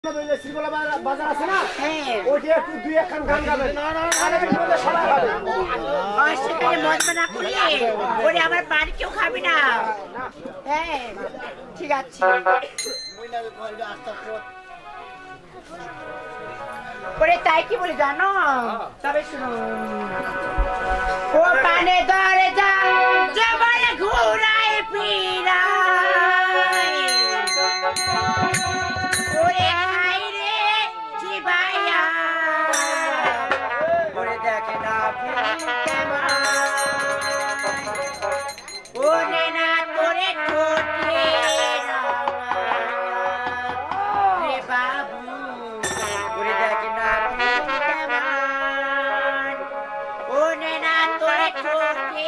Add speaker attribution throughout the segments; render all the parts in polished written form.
Speaker 1: বাজার আছে না ওইটা একটু দুই একখান গান গাবে সবাই
Speaker 2: খাবে আমার বাড়ি কেউ খাবে না। হ্যাঁ ঠিক আছে ওরে তাই কি বলি জানো তবে শুনো ও পানে ধরে যা জবাই ঘুরাই ফিরাই ওরে খাই রে জিবাইয়া ওরে দেখে না ওরে না তোরে ঠোঁটে রে বাবু ওরে দেখে না ওরে না তোরে ঠোঁটে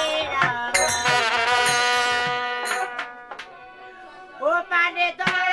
Speaker 2: ও পানে ধরে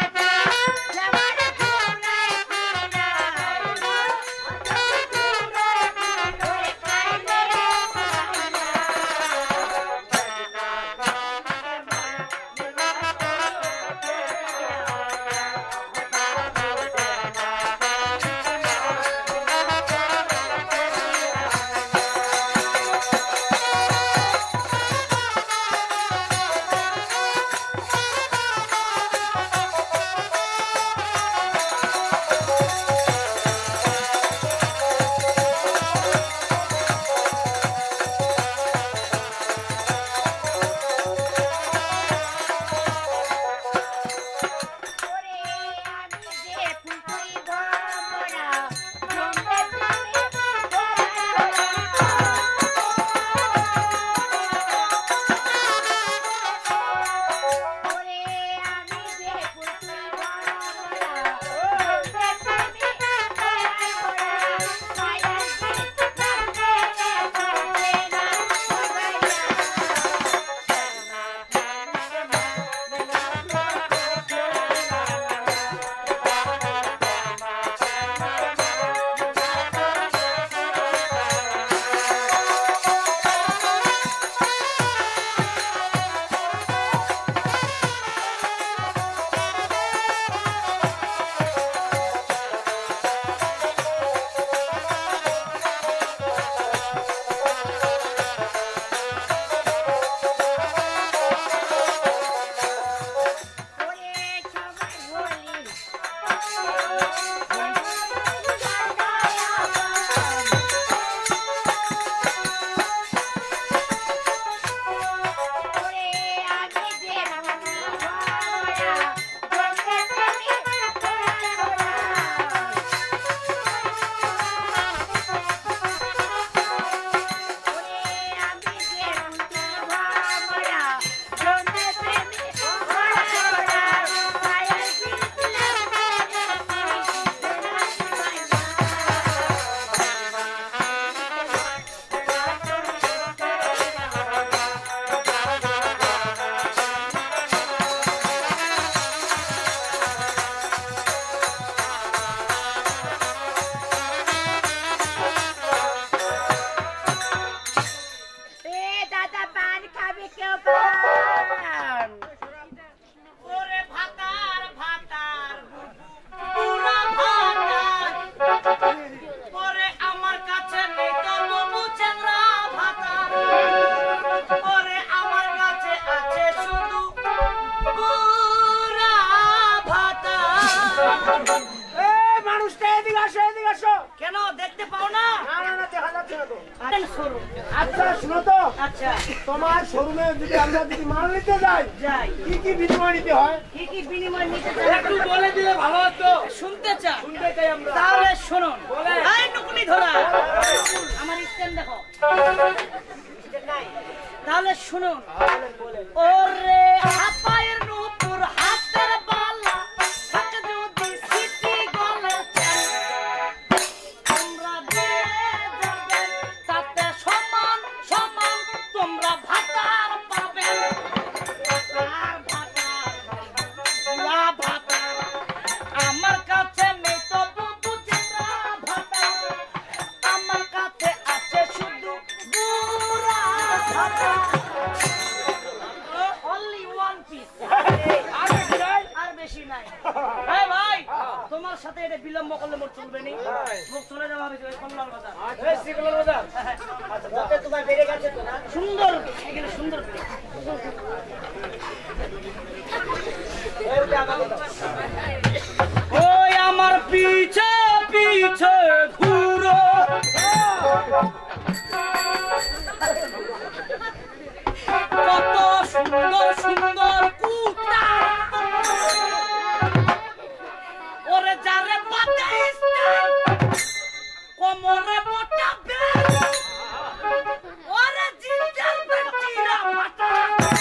Speaker 1: তোমার শোরুমে যদি আমরা যদি মাল নিতে যাই কি কি বিনিময় নিতে হয়
Speaker 2: কি কি বিনিময় নিতে চাই
Speaker 1: একটু বলে দিলে ভালো হতো
Speaker 2: শুনতে চাই
Speaker 1: আমরা
Speaker 2: তাহলে শুনুন এই টুকুনি ধরা আমার স্ট্যান্ড দেখো তাহলে শুনুন ওরে হাপায়ের নূপুর হাতের বালা থাকে যদি সিটি গলে তোমরা দেবেন তাতে সমান সমান তোমরা ভাতার পাবেন ভাতার আমার কাছে নেই তো বুঝিরা ভাতার আমার কাছে আছে শুধু বুড়া ভাতার only one piece
Speaker 3: আমার সাথে এটা বিলম্ব করলে মোর চলবে নি মুখ চলে যাওয়া হবে ওই কল্যাণ বাজার
Speaker 1: এই সিগনাল বাজার আচ্ছা যাতে তোমার বেড়ে গেছে তো না
Speaker 3: সুন্দর এখানে সুন্দর করে
Speaker 1: এই যে আমাকে দাও
Speaker 3: ওই আমার পিছে পিছে ঘুরো কত সুন্দর সুন্দর কুতা ওরে যারে পাতে কোমরে মোটা বেল ওরে জিঞ্জার বেটিরা পাতা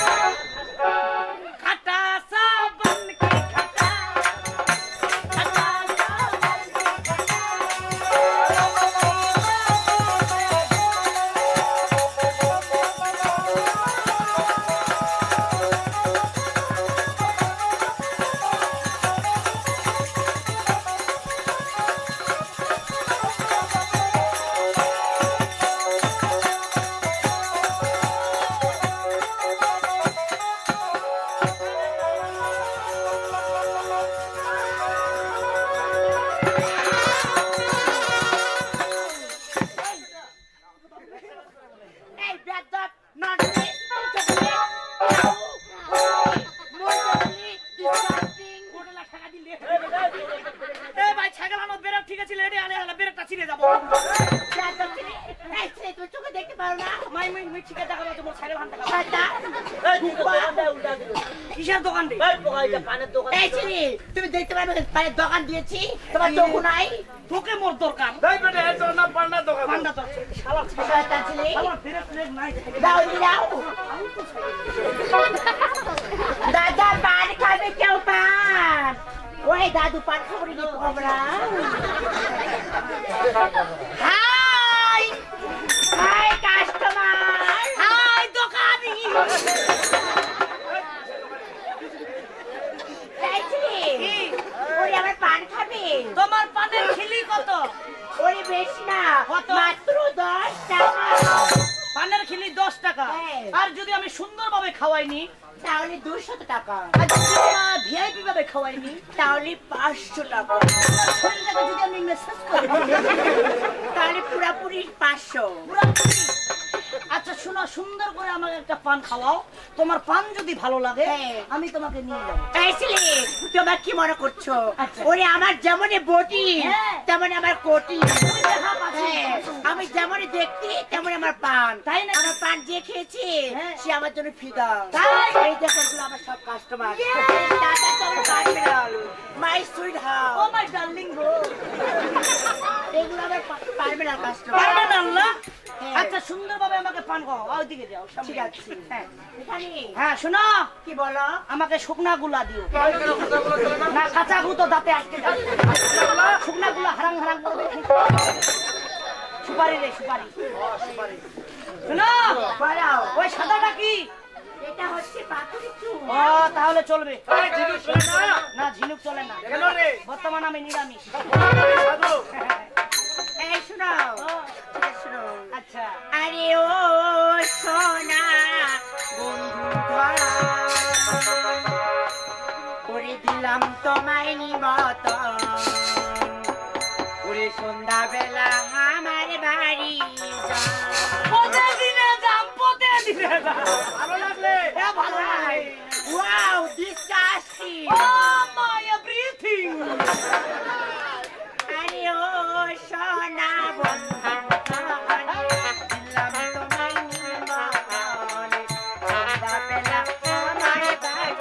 Speaker 3: খাটা সাবন কি খাটা খাটা সাবন কি এই বেদব নড়ে চলে ডিসকাস্টিং কোটলা টাকা দিলে এই ভাই ছাগল আনো বেরক ঠিক আছে লেডি আনে হলা বেরকটা ছিড়ে যাব বেদব ছিড়ে এই ছেলে তুই চোখে দেখতে পারো না মাই ঠিক আছে দেখাবো তোমার ছাগল হান টাকা
Speaker 1: এই দোকানটা উল্টা দিল
Speaker 3: কিসের দোকান রে
Speaker 1: এই পোকাইটা পানের দোকান
Speaker 2: এই ছেলে তুমি দেখতে পারবে পায়ের দোকান দিয়েছি তোমার চোখ নাই
Speaker 3: তোকে মোর দরকার
Speaker 1: এই বেটা এই তোর না পান্ডা দোকান
Speaker 3: পান্ডা তো শালা
Speaker 2: শয়তান ছেলে
Speaker 3: শালা বেরক লেগ নাই
Speaker 2: দাও দাও দাদা পান খাবে কেউ পান ওই দাদু পান খাবো নি তোমরা হাই হাই কাস্টমার
Speaker 3: হাই দোকানি
Speaker 2: এই ছেলে ওরে আমার পান খাবে
Speaker 3: তোমার পানের খিলি কত
Speaker 2: ওরে বেশি না
Speaker 3: কত?
Speaker 2: মাত্র 10 টাকা
Speaker 3: পানের খিলি 10 টাকা
Speaker 2: হ্যাঁ।
Speaker 3: আর যদি আমি সুন্দরভাবে খাওয়াইনি
Speaker 2: তাহলে 200 টাকা
Speaker 3: আর যদি ভিআইপি ভাবে খাওয়াইনি
Speaker 2: তাহলে 500 টাকা
Speaker 3: শরীরটাকে যদি আমি মেসেজ করি
Speaker 2: তাহলে পুরাপুরি 500
Speaker 3: পুরোপুরি। আচ্ছা শোনো সুন্দর করে আমাকে একটা পান খাওয়াও তোমার পান যদি ভালো লাগে
Speaker 2: হ্যাঁ।
Speaker 3: আমি তোমাকে নিয়ে যাবো
Speaker 2: এই ছেলে তোমার কি মনে করছো
Speaker 3: আচ্ছা।
Speaker 2: ওরে আমার যেমন বটি
Speaker 3: হ্যাঁ।
Speaker 2: তেমন আমার কোটি
Speaker 3: তুমি দেখা পাচ্ছি।
Speaker 2: হ্যাঁ, আমি যেমন দেখতে তেমন আমার পান
Speaker 3: তাই না?
Speaker 2: আমার পান যে খেয়েছে
Speaker 3: হ্যাঁ।
Speaker 2: সে আমার জন্য ফিদা
Speaker 3: তাই?
Speaker 2: এই দেখো এগুলো আমার সব কাস্টমার দাদা তোমার পান বিড়াল মাই সুইট
Speaker 3: ও
Speaker 2: হাউস
Speaker 3: মাই ডার্লিং গো
Speaker 2: এগুলো আমার পান বিড়াল কাস্টমার
Speaker 3: পারবেন আল্লাহ
Speaker 2: হ্যাঁ।
Speaker 3: আচ্ছা সুন্দরভাবে আমাকে পান খাওয়াও ওইদিকে যাও সামনে।
Speaker 2: ঠিক আছে
Speaker 3: হ্যাঁ
Speaker 2: এখানে
Speaker 3: হ্যাঁ শোনো
Speaker 2: কি বলো
Speaker 3: আমাকে শুকনা গুলা দিও না কাঁচা গু তো দাঁতে আটকে যাবে শুকনা গুলা হারাং হারাং করবে সুপারি রে সুপারি শোনো
Speaker 2: বলো
Speaker 3: ওই সাদাটা কি
Speaker 2: এটা হচ্ছে পাতুরি চুল
Speaker 3: ও তাহলে চলবে
Speaker 1: এই জিনিস না
Speaker 3: না ঝিনুক চলে না
Speaker 1: কেন রে
Speaker 3: বর্তমান আমি নিরামিষ
Speaker 1: সাধু
Speaker 2: এই শোনো এই শোনো
Speaker 3: আচ্ছা
Speaker 2: আরে ও সোনা বন্ধু করে দিলাম তোমায় নিমন্ত্রণ ওরে সন্ধ্যাবেলা আমার বাড়ি
Speaker 3: প্রতিদিনে যাম প্রতিদিনে যাম
Speaker 1: ভালো লাগলে
Speaker 3: ভালো লাগে
Speaker 2: wow disgusting
Speaker 3: oh my everything
Speaker 2: আরে ও সোনা বন্ধু দিলাম তোমায় নিমন্ত্রণ সন্ধ্যাবেলা আমার বাড়ি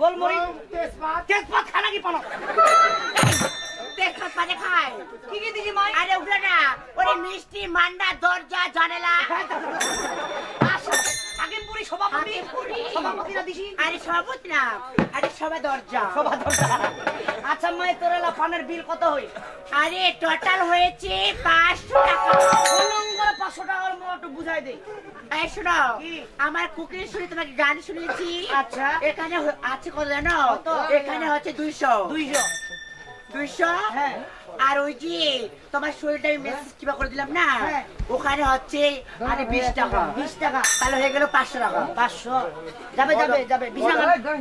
Speaker 3: গোলমরিচ
Speaker 1: তেজপাত
Speaker 3: তেজপাত খানা কি পানো
Speaker 2: তেজপাত পানি খায়
Speaker 3: কি কি দিছি মাই
Speaker 2: আরে ওগুলো না ওরে মিষ্টি মান্ডা দরজা জানালা
Speaker 3: হাকিমপুরি সভাপতি সভাপতিরা দিছি
Speaker 2: আরে সভাপতি না আরে সভা দরজা
Speaker 3: সভা দরজা আচ্ছা মাই তোরেলা পানের বিল কত হই
Speaker 2: আরে টোটাল হয়েছে 500 টাকা
Speaker 3: অলঙ্কার 500 টাকার মতো একটু বুঝাই দেই
Speaker 2: এই শোনো
Speaker 3: কি?
Speaker 2: আমার কুকিং শুনে তোমাকে গান শুনেছি
Speaker 3: আচ্ছা।
Speaker 2: এখানে আছে কত জানো
Speaker 3: কত?
Speaker 2: এখানে হচ্ছে 200
Speaker 3: হ্যাঁ।
Speaker 2: আর ওই যে তোমার শরীরটা আমি মেসেজ কিবা করে দিলাম না
Speaker 3: হ্যাঁ।
Speaker 2: ওখানে হচ্ছে আরে 20 টাকা
Speaker 3: 20 টাকা
Speaker 2: তাহলে হয়ে গেল 500 টাকা
Speaker 3: 500 যাবে বিশাল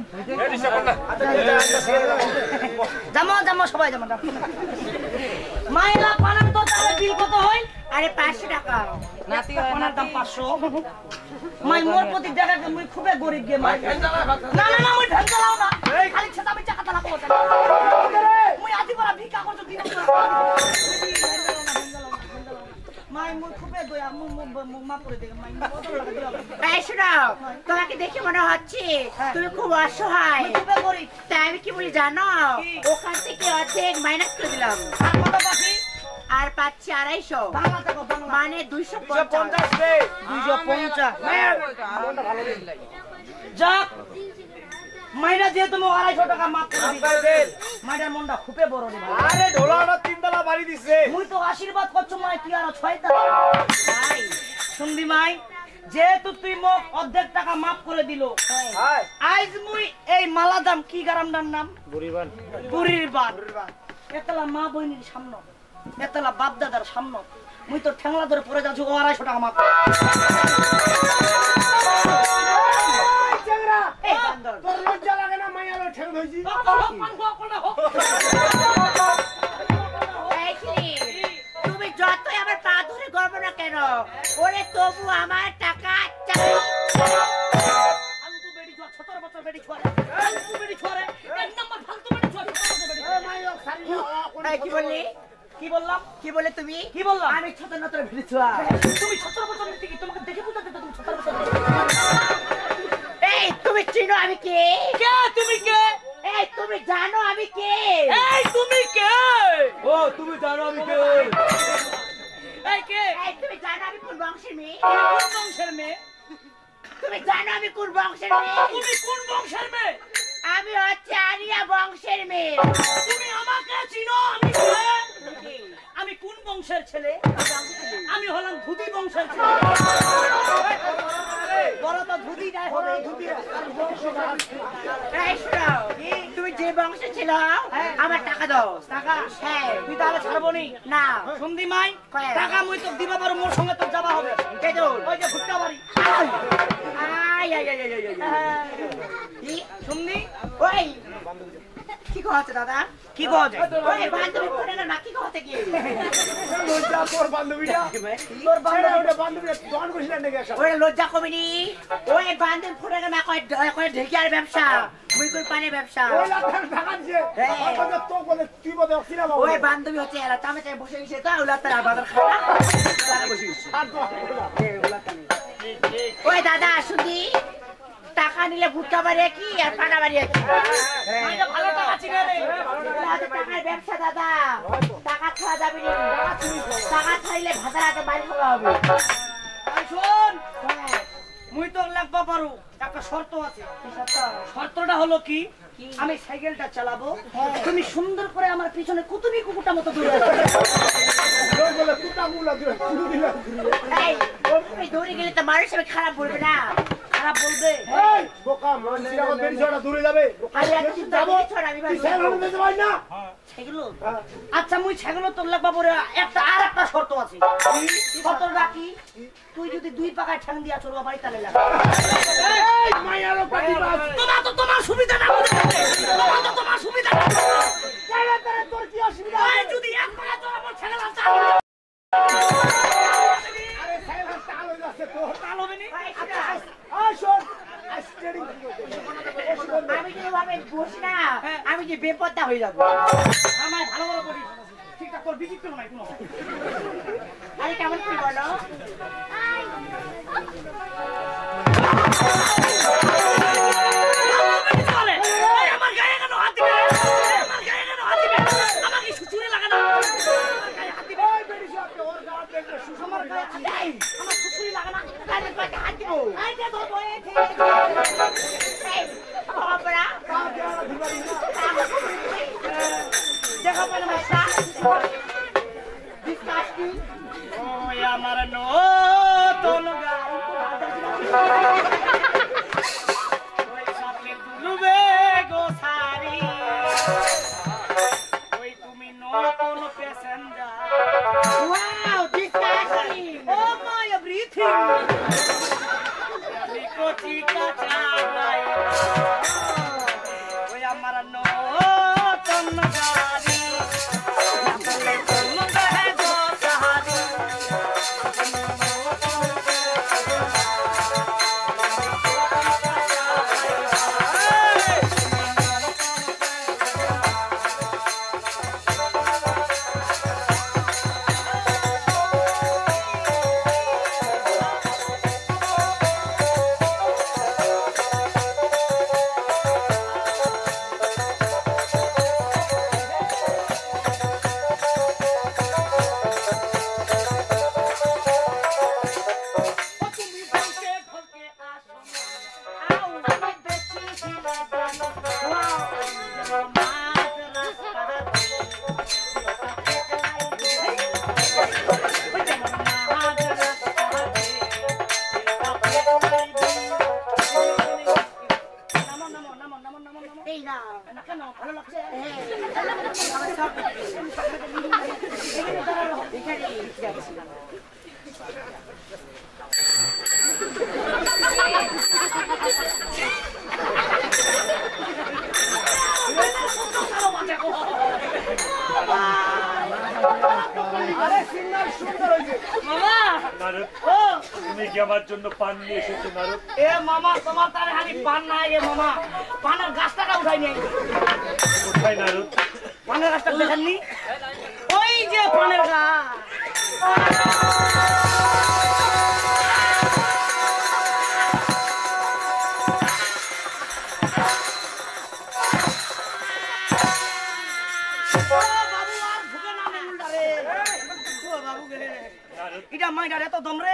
Speaker 3: জামো সবাই জামো মাইলা পানার তো তাহলে বিল কত হয়
Speaker 2: আরে 500 টাকা
Speaker 3: নাতি পানার দাম 500 মাই মোর প্রতি জায়গা মুই খুবই গরিব গে মাই না মুই ভ্যান চালাও না খালি ছেতা বিচা কথা লাগবো মুই আদি পরা ভিক্ষা করছো দিন মাই মুই খুবই দয়া মুই মাফ করে দে মাই বদল লাগা দিও
Speaker 2: এই শোনো তোমাকে দেখে মনে হচ্ছে তুমি খুব অসহায়
Speaker 3: মুই খুবই গরিব
Speaker 2: তাই আমি কি বলি জানো
Speaker 3: কি?
Speaker 2: ওখান থেকে অর্ধেক মাইনাস করে দিলাম
Speaker 3: আর কত বাকি
Speaker 2: আর পাচ্ছি 250
Speaker 3: বাংলা দেখো বাংলা
Speaker 2: মানে 250
Speaker 3: যাক মাইনা যেহেতু মোক 250 টাকা মাফ করে দিল মাইনার মনটা খুবই বড় রে ভাই
Speaker 1: আরে ঢোলাটা 3 তলা বাড়ি দিছে
Speaker 3: মুই তো আশীর্বাদ করছো মাই তুই আর 6 টা
Speaker 2: তাই
Speaker 3: শুনবি মাই যেহেতু তুই মোক অর্ধেক টাকা মাফ করে দিল
Speaker 1: হাই
Speaker 3: আজ মুই এই মালা দাম কি গারামদার নাম
Speaker 1: বুড়িবান
Speaker 3: বুড়ির বাদ এতলা মা বইনির সামনে এতলা বাপ দাদার সামনে মুই তো ঠ্যাংলা ধরে পড়ে যাচ্ছি ও 250 টাকা মাফ
Speaker 1: চেংরা
Speaker 2: এই বান্দর
Speaker 1: তোর লজ্জা লাগে না মাইয়ালো ঠেং ধইছি
Speaker 2: এই কি? তুমি যতই আমার পা ধরে গর্ব না কেন ওরে তবু আমার টাকা চাই
Speaker 3: ফালতু বেডি ছোয়া 17 বছর বেডি ছোয়া ফালতু বেডি ছোয়া এক নাম্বার ফালতু বেডি ছোয়া
Speaker 1: এ মাইয়া সারি
Speaker 2: এই কি বললি
Speaker 3: কি বললাম
Speaker 2: কি বলে তুমি
Speaker 3: কি বললাম
Speaker 2: আমি ছোট নতর ভিড়ছুয়া
Speaker 3: তুমি 17 বছর থেকে তোমাকে দেখে বুঝতে তুমি 17 বছর
Speaker 2: এই তুমি চিনো আমি কে
Speaker 3: কে তুমি কে
Speaker 2: এই তুমি জানো আমি কে
Speaker 3: এই তুমি কে
Speaker 1: ও তুমি জানো আমি কে
Speaker 3: এই কে
Speaker 2: এই তুমি জানো আমি কোন বংশের মেয়ে
Speaker 3: তুমি কোন বংশের মেয়ে
Speaker 2: তুমি জানো আমি কোন বংশের মেয়ে
Speaker 3: তুমি কোন বংশের মেয়ে
Speaker 2: আমি হচ্ছে আরিয়া বংশের মেয়ে
Speaker 3: তুমি আমাকে চিনো আমি কে আমি কোন বংশের ছেলে আমি হলাম ধুতি বংশের ছেলে বড় তো ধুতি নাই হবে ধুতি
Speaker 2: এই শোনো, তুমি যে বংশে ছিল আমার টাকা দাও
Speaker 3: টাকা
Speaker 2: হ্যাঁ
Speaker 3: তুই তাহলে ছাড়বো নি
Speaker 2: না
Speaker 3: শুনদি মাই
Speaker 2: কয়?
Speaker 3: টাকা মুই তো দিবা পারো মোর সঙ্গে তো যাবা হবে
Speaker 2: কে দৌড়
Speaker 3: ওই যে ভুট্টা বাড়ি
Speaker 2: আই আই আই আই আই কি
Speaker 3: শুনদি
Speaker 2: ওই কি কহছে দাদা
Speaker 3: কি কও যায়
Speaker 2: ওই বান্ধবী ফোনে না কি কহতে কি
Speaker 1: লজ্জা তোর বান্ধবীটা
Speaker 3: তোর বান্ধবী
Speaker 1: ওটা বান্ধবীটা দন কইছিলেন নাকি একসাথে
Speaker 2: ওই লজ্জা কমিনি ওই বান্ধবী ফোনে না কয় ঢেকিয়ার ব্যবসা মুই কই পানের ব্যবসা
Speaker 1: ওই লাগান ঢাকানছে কত তো বলে তুই বলে অক্সিনা বাবু
Speaker 2: ওই বান্ধবী হচ্ছে এরা তামে তাই বসে গেছে তো ওলা তার বাজার খাওয়া তারা বসে গেছে ওই দাদা শুনি টাকা নিলে ভুট্টা বাড়ি কি আর পানা বাড়ি কি
Speaker 3: মাইটা ভালো টাকা চিনে রে
Speaker 2: টাকার ব্যবসা দাদা টাকা খাওয়া যাবে না টাকা খাইলে ভাতার হাতে বাড়ি খাওয়া হবে
Speaker 3: আই শোন
Speaker 2: হ্যাঁ,
Speaker 3: মুই তো লাগবা পারু একটা শর্ত আছে
Speaker 2: কি সত্য?
Speaker 3: শর্তটা হলো কি
Speaker 2: কি?
Speaker 3: আমি সাইকেলটা চালাবো
Speaker 2: হ্যাঁ।
Speaker 3: তুমি সুন্দর করে আমার পিছনে কুতুবি কুকুরটা মতো দৌড়ে
Speaker 1: ওই বলে কুটা মুলা দিয়ে কুড়ি দিলা
Speaker 2: এই, তুমি দৌড়ে গেলে তো মানুষ আমি খারাপ বলবে না
Speaker 3: খারাপ বলবে
Speaker 1: এই বোকা মানসিরা কো বেরি ছড়া দূরে যাবে
Speaker 2: আমি আর কিছু
Speaker 1: যাবো
Speaker 2: ছড়া আমি
Speaker 1: তুই সেল হতে যেতে পারি না
Speaker 3: সেগুলো আচ্ছা মুই ছাগল তোর লাগবা পরে একটা আর একটা শর্ত আছে শর্তটা কি তুই যদি দুই পাকায় ঠ্যাং দিয়া চলবা বাড়ি তাহলে লাগবে
Speaker 1: এই মাইয়ারো পাটি বাস
Speaker 3: তোমার সুবিধাটা তোমার সুবিধাটা
Speaker 1: কেন তোর তোর কি অসুবিধা
Speaker 3: ওই যদি এক পাকা চলাবো ছাগল আছে
Speaker 1: আরে সেল হতে আলো যাচ্ছে তো
Speaker 3: তাল হবে নি
Speaker 1: আয় শোন স্টেডিং
Speaker 2: আমি যদি ভাবে বসি না আমি যে বেপত্তা হয়ে যাবো
Speaker 3: আমার ভালো ভালো করিস ঠিকঠাক তোর বিচিত্র নাই কোনো
Speaker 2: আরে কেমন করে বলো
Speaker 3: চলে আমার খুশি লাগে না
Speaker 2: আমি কত হাত দিব
Speaker 3: এই যে ধরবো এই যে
Speaker 2: বাবা
Speaker 3: দেখো মানে মাসা ডিসকাস্টিং ওই আমার নতুন গাড়ি ওই সামনে দুলবে গো সারি ওই তুমি নতুন passenger
Speaker 2: wow disgusting
Speaker 3: oh my everything লিখো চিকা চালাই ওই আমার নতুন গাড়ি ভালো লাগছে
Speaker 1: আরে সিঙ্গার সুন্দর হয়েছে
Speaker 3: মামা
Speaker 4: নারদ
Speaker 3: ও
Speaker 4: তুমি কি আমার জন্য পান নিয়ে এসেছো নারদ?
Speaker 3: এ মামা তোমার তারে খালি পান নাই এ মামা পানের গাছটাকে উঠাই নিয়ে
Speaker 4: কোথায় নারদ?
Speaker 3: পানের গাছটা দেখেননি ওই যে পানের গাছ এটা মাইডারে তো দমরে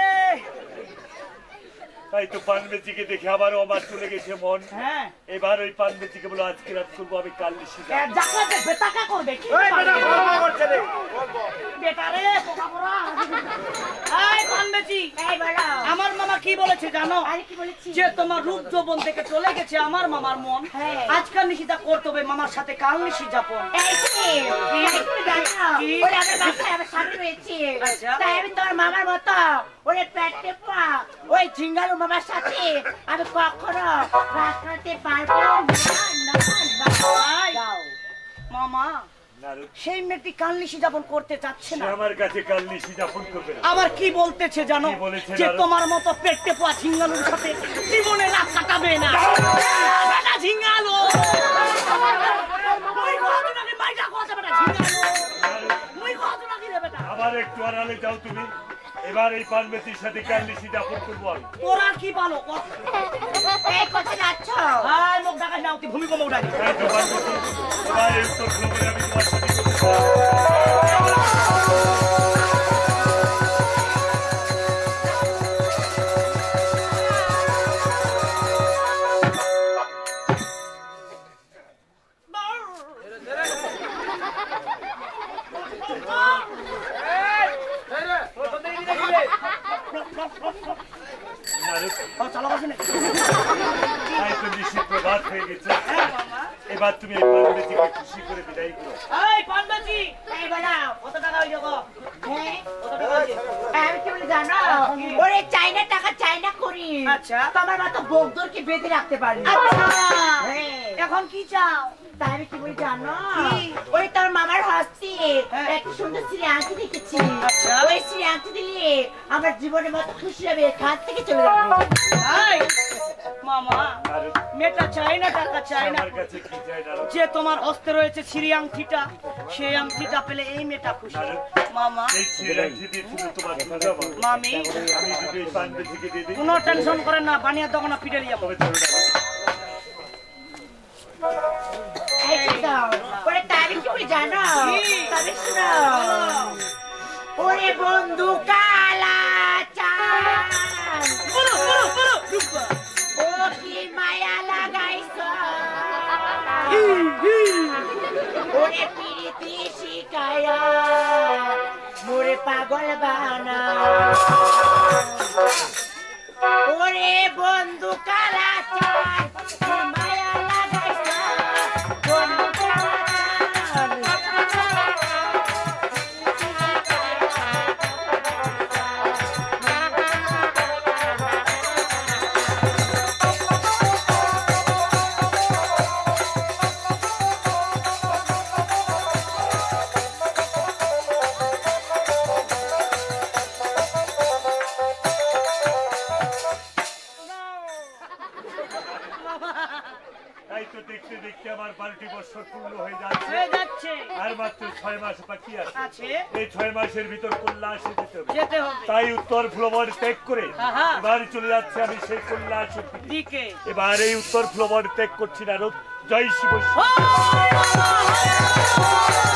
Speaker 4: তাই তো পান বেচিকে দেখে আবারও আমার চলে গেছে মন।
Speaker 3: হ্যাঁ
Speaker 4: এবার ওই পান বেচিকে বলো আজকে রাত করবো আমি কাল নিশি যাবো।
Speaker 3: জাকাতে বেটাকা করবে কি
Speaker 1: ওই বেটা গল্প করছে রে গল্প
Speaker 3: বেটারে পোকা পোড়া এই পান বেচি
Speaker 2: এই বলো
Speaker 3: আমার মামা কি বলেছে জানো
Speaker 2: আরে কি বলেছি
Speaker 3: যে তোমার রূপ যৌবন থেকে চলে গেছে আমার মামার মন
Speaker 2: হ্যাঁ।
Speaker 3: আজকাল নিশিতা করতে হবে মামার সাথে কাল নিশি যাপন
Speaker 2: এই তুমি জানো
Speaker 3: কি?
Speaker 2: ওরে আমার বাসায় আমার সামনে রয়েছে
Speaker 3: আচ্ছা।
Speaker 2: তাই আমি তোর মামার মতো ওরে পেটে পা ওই ঝিঙ্গালু মামার সাথে আমি কখনো রাত কাটাতে পারবো না যাও
Speaker 3: মামা
Speaker 4: নারদ
Speaker 3: সেই মেয়েটি কাল নিশি যাপন করতে চাচ্ছে
Speaker 4: সে
Speaker 3: না
Speaker 4: আমার কাছে কাল নিশি যাপন করবে না।
Speaker 3: আবার কি বলতেছে জানো
Speaker 4: কি বলেছে
Speaker 3: যে
Speaker 4: জানো?
Speaker 3: তোমার মতো পেটে পোয়া ঝিঙ্গালুর সাথে জীবনে রাত কাটাবে না বেটা ঝিঙ্গালু মুই কত নাকি মাইটা কথা বেটা ঝিঙ্গালু মুই কত নাকি রে বেটা
Speaker 4: আবার একটু আড়ালে যাও তুমি। এবার এই পান বেচির সাথে কাল নিশি যাপন করবো আমি।
Speaker 3: তোরা কি পালো
Speaker 2: এই কোথায় যাচ্ছ
Speaker 3: হাই মুখ ঢাকা নাও কি ভূমিকম্প উঠাই
Speaker 4: তাই তো পান বেচি এবার এই উত্তর খবরে আমি তোমার সাথে করতে পারবো। নারদ
Speaker 3: চলো বসে না
Speaker 4: তাই তো নিশি প্রভাত হয়ে গেছে।
Speaker 3: হ্যাঁ মামা
Speaker 4: এবার তুমি এই পান বেচিকে খুশি করে বিদায় করো।
Speaker 3: এই পান্ডাজি
Speaker 2: এই বলো
Speaker 3: কত টাকা হইলো গো
Speaker 2: হ্যাঁ
Speaker 3: কত টাকা হইছে
Speaker 2: আমি কি বলি জানো ওরে চাইনা টাকা চাইনা করি
Speaker 3: আচ্ছা।
Speaker 2: তোমার মতো বকদরকে বেঁধে রাখতে পারি
Speaker 3: আচ্ছা
Speaker 2: হ্যাঁ
Speaker 3: এখন কি চাও
Speaker 2: তাই আমি কি বলি জানো
Speaker 3: কি?
Speaker 2: ওই তোর মামার হস্তে
Speaker 3: হ্যাঁ।
Speaker 2: একটা সুন্দর শ্রী আংটি দেখেছি
Speaker 3: আচ্ছা।
Speaker 2: ওই শ্রী আংটি দিলে আমার জীবনের মতো খুশি হবে খাত থেকে চলে যাবো
Speaker 3: এই মামা
Speaker 4: নারদ
Speaker 3: মেয়েটা চাই না টাকা চাই না
Speaker 4: আমার কাছে কি চাই নারদ?
Speaker 3: যে তোমার হস্তে রয়েছে শ্রী আংটিটা সেই আংটিটা পেলে এই মেয়েটা খুশি মামা
Speaker 4: এই ছেলেটি দিয়ে শুধু তোমার সাজাবো।
Speaker 3: মামি
Speaker 4: আমি যদি এই পান বেচিকে দিয়ে দিই
Speaker 3: কোনো টেনশন করেন না বানিয়ে তখন পিটে যাবো
Speaker 4: তবে চলো নারদ।
Speaker 2: এই তো, ওরে তাই আমি কি বলি জানো
Speaker 3: কি?
Speaker 2: তবে শোনো ওরে বন্ধু কালা পাগল বানা ওরে বন্ধু কারা চান মায়া লাগাইছা বন্ধু কারা চান
Speaker 4: দেখতে দেখতে আমার 12টি বছর পূর্ণ হয়ে যাচ্ছে আর মাত্র 6 মাস বাকি আছে এই 6 মাসের ভিতর কৈলাসে যেতে হবে তাই উত্তর ফ্লোবর ত্যাগ করে এবার চলে যাচ্ছে আমি সেই কৈলাসের দিকে এবার এই উত্তর ফ্লোবর ত্যাগ করছি না জয় শিব